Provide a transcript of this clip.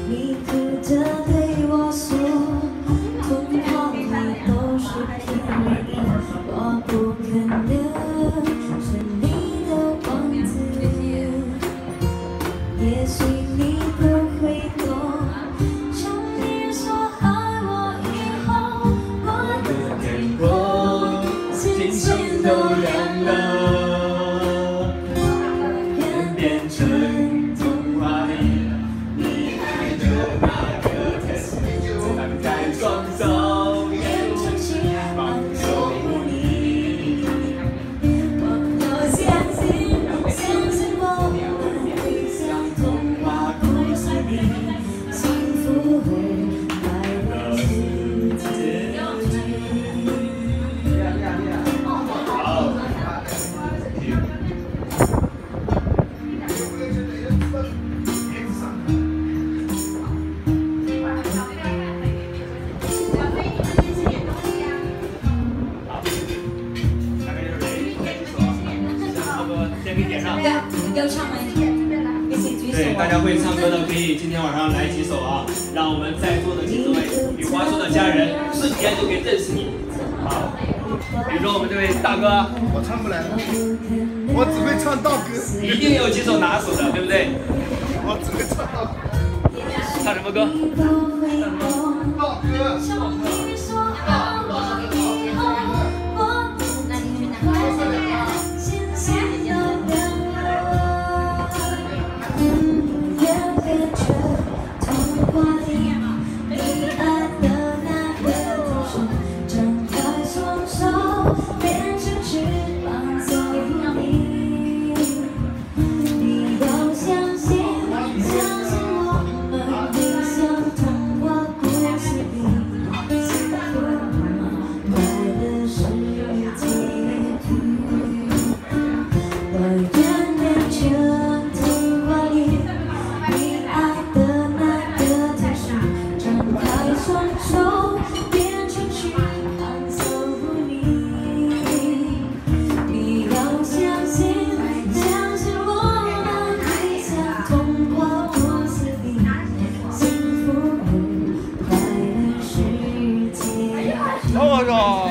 迷途的对我说，童话里都是骗人的，我不可能是你的王子。也许你不会懂，从你说爱我以后，我的天空渐渐都亮了，愿变成童话里你爱的那个天使，张开双手，变成翅膀守护你。我要相信，相信我们会像童话故事里，幸福会来到世界里。要唱吗？一起举手。 对，大家会唱歌的可以今天晚上来几首啊，让我们在座的几位比花说的家人瞬间就可以认识你。好，比如说我们这位大哥， 我唱不来，我只会唱道歌。 一定有几首拿手的，对不对？ 我只会唱道歌。 唱什么歌？ 道歌。 Oh my god!